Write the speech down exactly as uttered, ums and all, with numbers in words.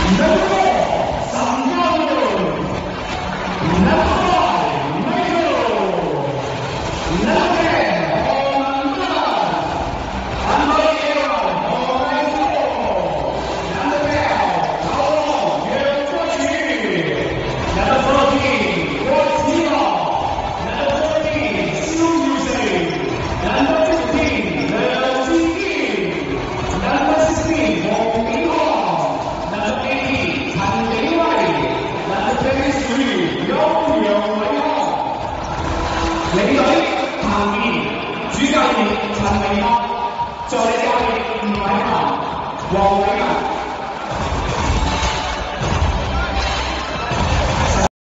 領隊彭健，主教練陳明學，助理教練吳偉文、黃偉文。